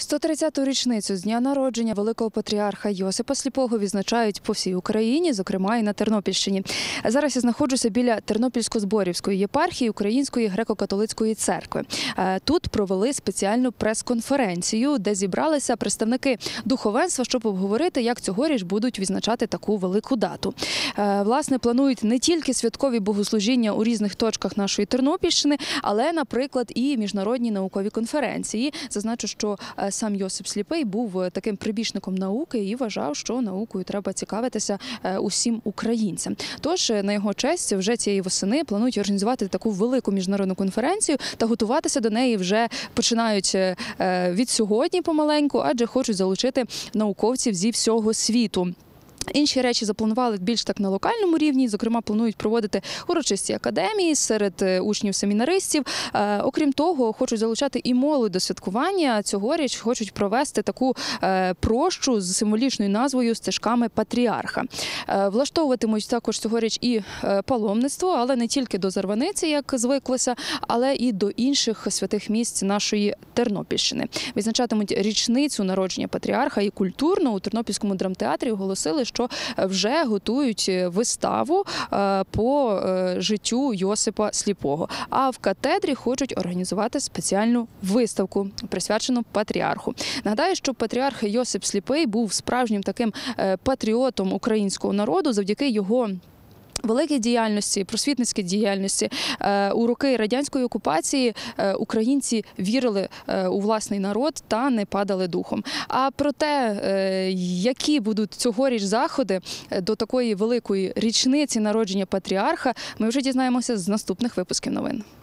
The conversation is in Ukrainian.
130-ту річницю з дня народження великого патріарха Йосипа Сліпого відзначають по всій Україні, зокрема і на Тернопільщині. Зараз я знаходжуся біля Тернопільсько-Зборівської єпархії Української греко-католицької церкви. Тут провели спеціальну прес-конференцію, де зібралися представники духовенства, щоб обговорити, як цьогоріч будуть відзначати таку велику дату. Власне, планують не тільки святкові богослужіння у різних точках нашої Тернопільщини, але, наприклад, і міжнародні наукові конференції. Зазначу, що сам Йосип Сліпий був таким прибічником науки і вважав, що наукою треба цікавитися усім українцям. Тож, на його честь, вже цієї восени планують організувати таку велику міжнародну конференцію та готуватися до неї вже починають від сьогодні помаленьку, адже хочуть залучити науковців зі всього світу. Інші речі запланували більш так на локальному рівні, зокрема, планують проводити урочисті академії серед учнів-семінаристів. Окрім того, хочуть залучати і молодь до святкування. Цьогоріч хочуть провести таку прощу з символічною назвою «Стежками патріарха». Влаштовуватимуть також цьогоріч і паломництво, але не тільки до Зарваниці, як звиклося, але і до інших святих місць нашої Тернопільщини. Відзначатимуть річницю народження патріарха і культурно у Тернопільському драмтеатрі оголосили, що вже готують виставу по життю Йосипа Сліпого. А в катедрі хочуть організувати спеціальну виставку, присвячену патріарху. Нагадаю, що патріарх Йосип Сліпий був справжнім таким патріотом українського народу завдяки його великій діяльності, просвітницькій діяльності. У роки радянської окупації українці вірили у власний народ та не падали духом. А про те, які будуть цьогоріч заходи до такої великої річниці народження патріарха, ми вже дізнаємося з наступних випусків новин.